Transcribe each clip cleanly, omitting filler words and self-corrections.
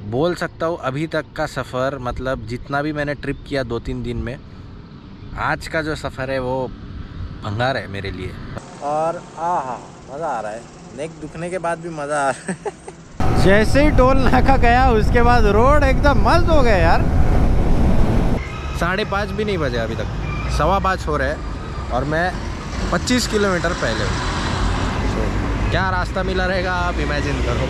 बोल सकता हूँ अभी तक का सफ़र, मतलब जितना भी मैंने ट्रिप किया 2-3 दिन में, आज का जो सफ़र है वो भंगार है मेरे लिए। और मज़ा आ रहा है, नेक दुखने के बाद भी मज़ा आ रहा है। जैसे ही टोल नाका गया उसके बाद रोड एकदम मस्त हो गया यार। 5:30 भी नहीं बजे अभी तक, 5:15 हो रहे हैं और मैं 25 किलोमीटर पहले हूँ। तो क्या रास्ता मिला रहेगा आप इमेजिन करो।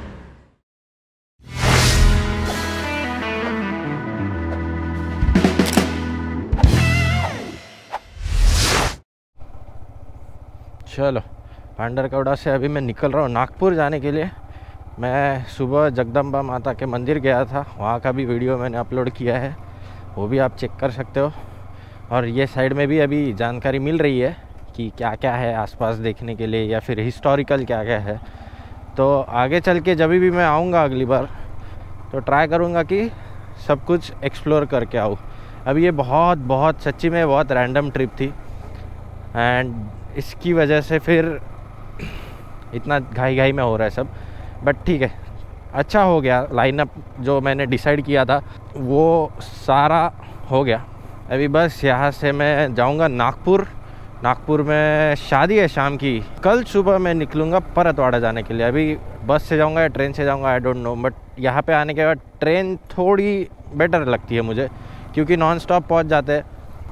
चलो पांडरकौड़ा से अभी मैं निकल रहा हूँ नागपुर जाने के लिए। मैं सुबह जगदम्बा माता के मंदिर गया था, वहाँ का भी वीडियो मैंने अपलोड किया है, वो भी आप चेक कर सकते हो। और ये साइड में भी अभी जानकारी मिल रही है कि क्या क्या है आसपास देखने के लिए या फिर हिस्टोरिकल क्या क्या है। तो आगे चल के जब भी मैं आऊँगा अगली बार तो ट्राई करूँगा कि सब कुछ एक्सप्लोर करके आऊँ। अभी ये बहुत सच्ची में बहुत रैंडम ट्रिप थी एंड इसकी वजह से फिर इतना घाई में हो रहा है सब, बट ठीक है, अच्छा हो गया। लाइनअप जो मैंने डिसाइड किया था वो सारा हो गया। अभी बस यहाँ से मैं जाऊँगा नागपुर में शादी है शाम की। कल सुबह मैं निकलूँगा परतवाड़ा जाने के लिए। अभी बस से जाऊँगा या ट्रेन से जाऊँगा आई डोंट नो, बट यहाँ पे आने के बाद ट्रेन थोड़ी बेटर लगती है मुझे क्योंकि नॉन स्टॉप पहुँच जाते हैं।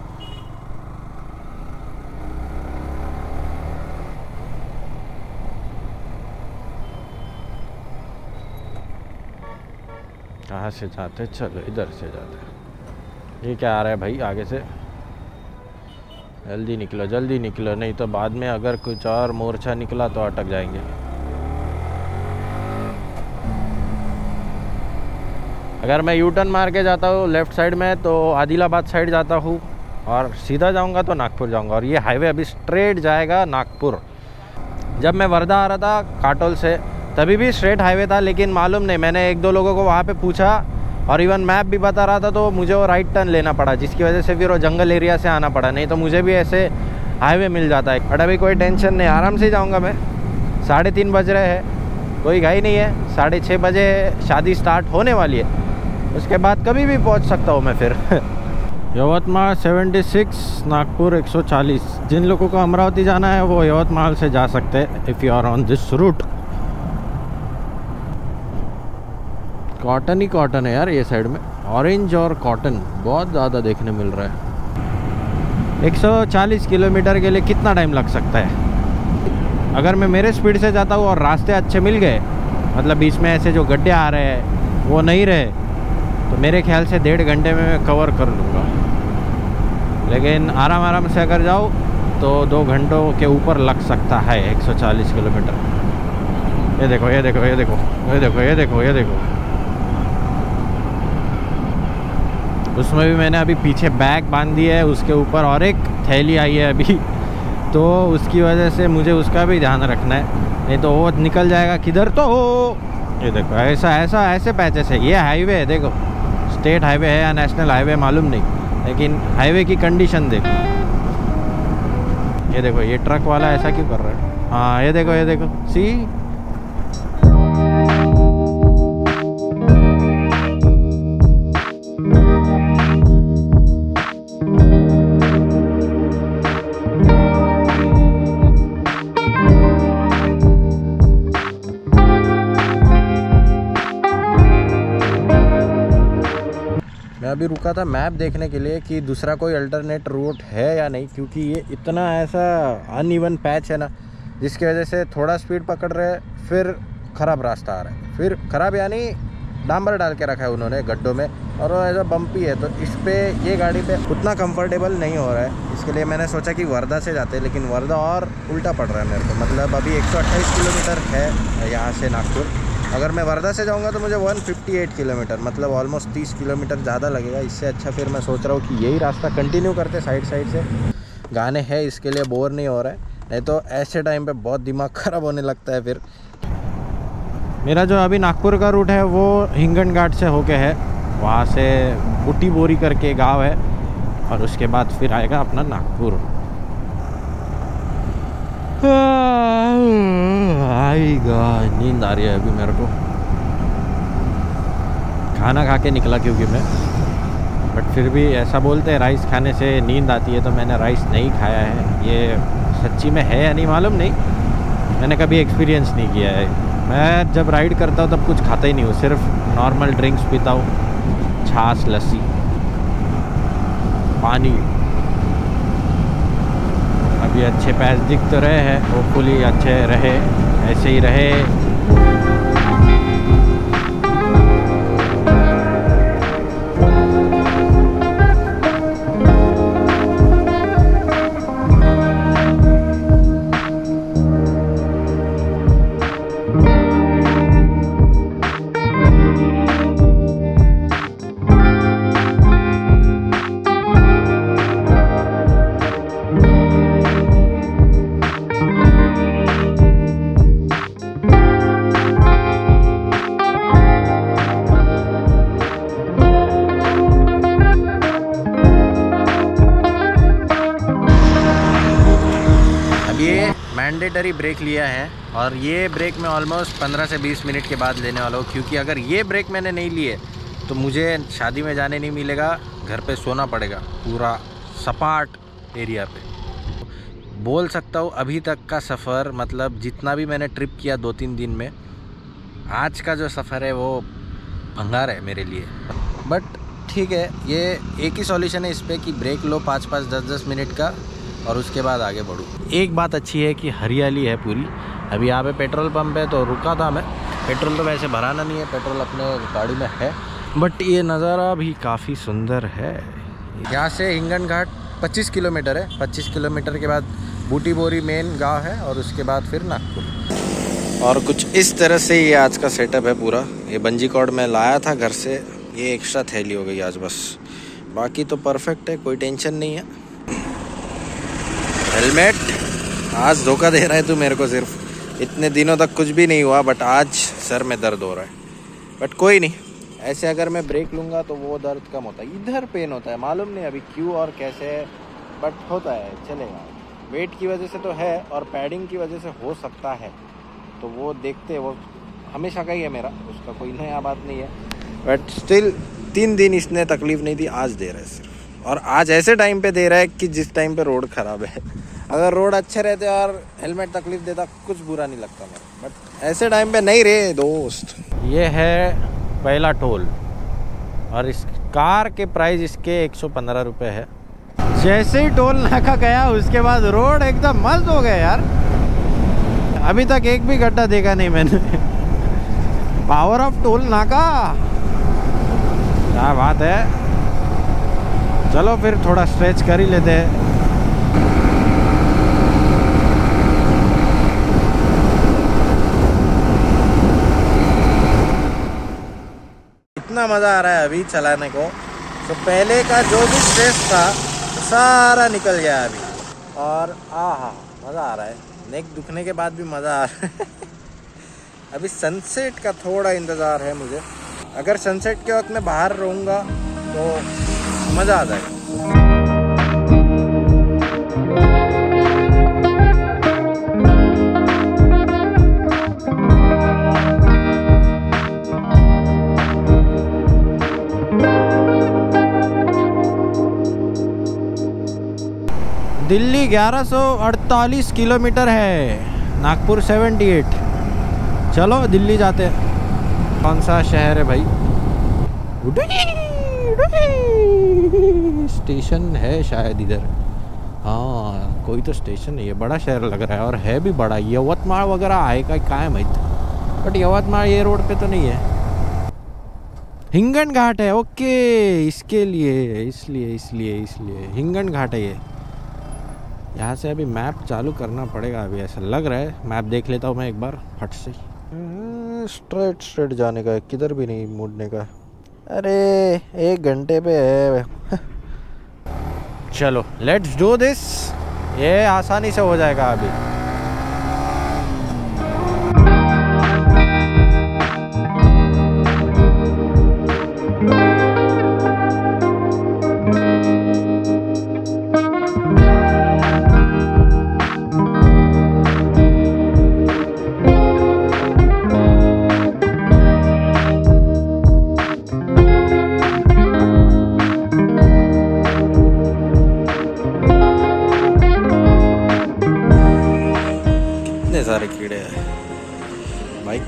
कहाँ से जाते, चलो इधर से जाते। ये क्या आ रहा है भाई आगे से, जल्दी निकलो नहीं तो बाद में अगर कुछ और मोर्चा निकला तो अटक जाएंगे। अगर मैं यू टर्न मार के जाता हूँ लेफ़्ट साइड में तो आदिलाबाद साइड जाता हूँ और सीधा जाऊँगा तो नागपुर जाऊँगा। और ये हाईवे अभी स्ट्रेट जाएगा नागपुर। जब मैं वर्धा आ रहा था काटोल से तभी भी स्ट्रेट हाईवे था, लेकिन मालूम नहीं, मैंने 1-2 लोगों को वहाँ पे पूछा और इवन मैप भी बता रहा था तो मुझे वो राइट टर्न लेना पड़ा, जिसकी वजह से फिर वो जंगल एरिया से आना पड़ा, नहीं तो मुझे भी ऐसे हाईवे मिल जाता है। बट अभी कोई टेंशन नहीं, आराम से जाऊँगा मैं। 3:30 बज रहे हैं, कोई घाई नहीं है। 6:30 बजे शादी स्टार्ट होने वाली है, उसके बाद कभी भी पहुँच सकता हूँ मैं फिर। यवतमाल 76, नागपुर 140। जिन लोगों को अमरावती जाना है वो यवतमाल से जा सकते हैं if you are on this route. Cotton ही कॉटन है यार ये साइड में, ऑरेंज और कॉटन बहुत ज़्यादा देखने मिल रहा है। 140 किलोमीटर के लिए कितना टाइम लग सकता है? अगर मैं मेरे स्पीड से जाता हूँ और रास्ते अच्छे मिल गए, मतलब बीच में ऐसे जो गड्ढे आ रहे हैं वो नहीं रहे, तो मेरे ख्याल से 1.5 घंटे में मैं कवर कर लूँगा। लेकिन आराम से अगर जाओ तो 2 घंटों के ऊपर लग सकता है 140 किलोमीटर। ये देखो। उसमें भी मैंने अभी पीछे बैग बांध दी है, उसके ऊपर और एक थैली आई है अभी, तो उसकी वजह से मुझे उसका भी ध्यान रखना है, नहीं तो वो निकल जाएगा किधर। तो ये देखो ऐसे पैचेस है। ये हाईवे है, देखो स्टेट हाईवे है या नेशनल हाईवे मालूम नहीं, लेकिन हाईवे की कंडीशन देखो। ये देखो ये ट्रक वाला ऐसा क्यों कर रहा है। हाँ ये देखो सी। मैं अभी रुका था मैप देखने के लिए कि दूसरा कोई अल्टरनेट रूट है या नहीं, क्योंकि ये इतना ऐसा अनइवन पैच है ना, जिसकी वजह से थोड़ा स्पीड पकड़ रहे फिर ख़राब रास्ता आ रहा है। फिर ख़राब यानी डांबर डाल के रखा है उन्होंने गड्ढों में, और वो ऐसा बम्पी है, तो इस पर ये गाड़ी पे उतना कंफर्टेबल नहीं हो रहा है। इसके लिए मैंने सोचा कि वर्धा से जाते, लेकिन वर्धा और उल्टा पड़ रहा है मेरे को। मतलब अभी 128 किलोमीटर है यहाँ से नागपुर। अगर मैं वर्धा से जाऊंगा तो मुझे 158 किलोमीटर, मतलब ऑलमोस्ट 30 किलोमीटर ज़्यादा लगेगा। इससे अच्छा फिर मैं सोच रहा हूँ कि यही रास्ता कंटिन्यू करते साइड से। गाने हैं इसके लिए बोर नहीं हो रहा है, नहीं तो ऐसे टाइम पे बहुत दिमाग ख़राब होने लगता है। फिर मेरा जो अभी नागपुर का रूट है वो हिंगन घाट से होके है, वहाँ से बुटी बोरी करके गांव है, और उसके बाद फिर आएगा अपना नागपुर। आएगा, नींद आ रही है अभी मेरे को। खाना खा के निकला क्योंकि मैं, बट फिर भी ऐसा बोलते हैं राइस खाने से नींद आती है, तो मैंने राइस नहीं खाया है। ये सच्ची में है या नहीं मालूम नहीं, मैंने कभी एक्सपीरियंस नहीं किया है। मैं जब राइड करता हूँ तब कुछ खाता ही नहीं हूँ, सिर्फ नॉर्मल ड्रिंक्स पीता हूँ, छाछ, लस्सी, पानी। अभी अच्छे पैच दिख तो रहे हैं, होपफुली अच्छे रहे, ऐसे ही रहे। मैंडेटरी ब्रेक लिया है और ये ब्रेक मैं ऑलमोस्ट 15 से 20 मिनट के बाद लेने वाला हूँ, क्योंकि अगर ये ब्रेक मैंने नहीं लिए तो मुझे शादी में जाने नहीं मिलेगा, घर पे सोना पड़ेगा पूरा सपाट एरिया पे। बोल सकता हूँ अभी तक का सफ़र, मतलब जितना भी मैंने ट्रिप किया 2-3 दिन में, आज का जो सफ़र है वो भंगार है मेरे लिए। बट ठीक है, ये एक ही सॉल्यूशन है इस पर कि ब्रेक लो 5-5, 10-10 मिनट का और उसके बाद आगे बढ़ूँ। एक बात अच्छी है कि हरियाली है पूरी। अभी यहाँ पे पेट्रोल पंप है तो रुका था मैं। पेट्रोल तो वैसे भराना नहीं है, पेट्रोल अपने गाड़ी में है, बट ये नज़ारा भी काफ़ी सुंदर है। यहाँ से हिंगन घाट 25 किलोमीटर है। 25 किलोमीटर के बाद बूटी बोरी मेन गांव है और उसके बाद फिर नागपुर। और कुछ इस तरह से ये आज का सेटअप है पूरा। ये बंजी कॉर्ड मैं लाया था घर से, ये एक्स्ट्रा थैली हो गई आज बस, बाकी तो परफेक्ट है, कोई टेंशन नहीं है। हेलमेट आज धोखा दे रहा है तू मेरे को, सिर्फ इतने दिनों तक कुछ भी नहीं हुआ, बट आज सर में दर्द हो रहा है। बट कोई नहीं, ऐसे अगर मैं ब्रेक लूँगा तो वो दर्द कम होता है। इधर पेन होता है, मालूम नहीं अभी क्यों और कैसे, बट होता है, चलेगा। वेट की वजह से तो है और पैडिंग की वजह से हो सकता है, तो वो देखते, वो हमेशा का ही है मेरा, उसका कोई नया बात नहीं है। बट स्टिल 3 दिन इसने तकलीफ़ नहीं दी, आज दे रहा है सिर्फ। और आज ऐसे टाइम पे दे रहा है कि जिस टाइम पे रोड ख़राब है। अगर रोड अच्छे रहते और हेलमेट तकलीफ़ देता कुछ बुरा नहीं लगता मेरा, बट ऐसे टाइम पे नहीं रे दोस्त। ये है पहला टोल और इस कार के प्राइस इसके 115 रुपये है। जैसे ही टोल नाका गया उसके बाद रोड एकदम मस्त हो गया यार। अभी तक एक भी गड्ढा देखा नहीं मैंने। पावर ऑफ टोल नाका, क्या बात है। चलो फिर थोड़ा स्ट्रेच कर ही लेते हैं। इतना मज़ा आ रहा है अभी चलाने को, तो पहले का जो भी स्ट्रेस था सारा निकल गया अभी। और आहा मज़ा आ रहा है, नेक दुखने के बाद भी मज़ा आ रहा है। अभी सनसेट का थोड़ा इंतज़ार है मुझे। अगर सनसेट के वक्त मैं बाहर रहूँगा तो मज़ा आ जाएगा। दिल्ली 1148 किलोमीटर है, नागपुर 78। चलो दिल्ली जाते हैं। कौन सा शहर है भाई? स्टेशन है शायद इधर, हाँ कोई तो स्टेशन है। ये बड़ा शहर लग रहा है और है भी बड़ा। यवतमाळ वगैरह आएगा क्या है माहित, बट यवतमाळ ये रोड पे तो नहीं है। हिंगन घाट है, ओके, इसके लिए इसलिए हिंगन घाट है ये। यहाँ से अभी मैप चालू करना पड़ेगा, अभी ऐसा लग रहा है। मैप देख लेता हूँ मैं एक बार फट से। स्ट्रेट जाने का है, किधर भी नहीं मुड़ने का। अरे 1 घंटे पे है। चलो लेट्स डू दिस, ये आसानी से हो जाएगा अभी।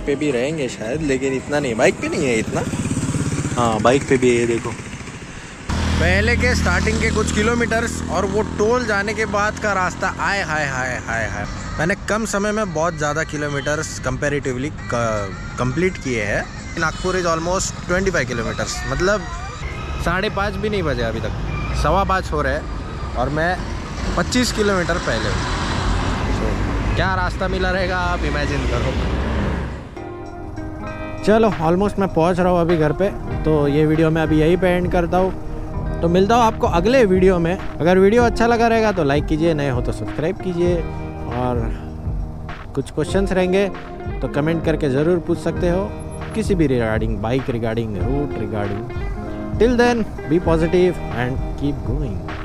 पे भी रहेंगे शायद, लेकिन इतना नहीं, बाइक पे नहीं है इतना। हाँ बाइक पे भी है, देखो पहले के स्टार्टिंग के कुछ किलोमीटर्स और वो टोल जाने के बाद का रास्ता, आए हाय हाय हाय हाय। मैंने कम समय में बहुत ज़्यादा किलोमीटर्स कंपैरेटिवली कंप्लीट किए हैं। नागपुर इज़ ऑलमोस्ट 25 किलोमीटर्स, मतलब 5:30 भी नहीं बजे अभी तक, 5:15 हो रहे हैं और मैं 25 किलोमीटर पहले हूँ। क्या रास्ता मिला रहेगा आप इमेजिन करो। चलो ऑलमोस्ट मैं पहुँच रहा हूँ अभी घर पे, तो ये वीडियो मैं अभी यहीं पे एंड करता हूँ। तो मिलता हूँ आपको अगले वीडियो में। अगर वीडियो अच्छा लगा रहेगा तो लाइक कीजिए, नए हो तो सब्सक्राइब कीजिए, और कुछ क्वेश्चंस रहेंगे तो कमेंट करके ज़रूर पूछ सकते हो, किसी भी regarding, bike regarding, route regarding. Till then be positive and keep going.